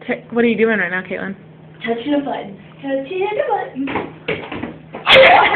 What are you doing right now, Caitlin? Touching a button. Touching a button.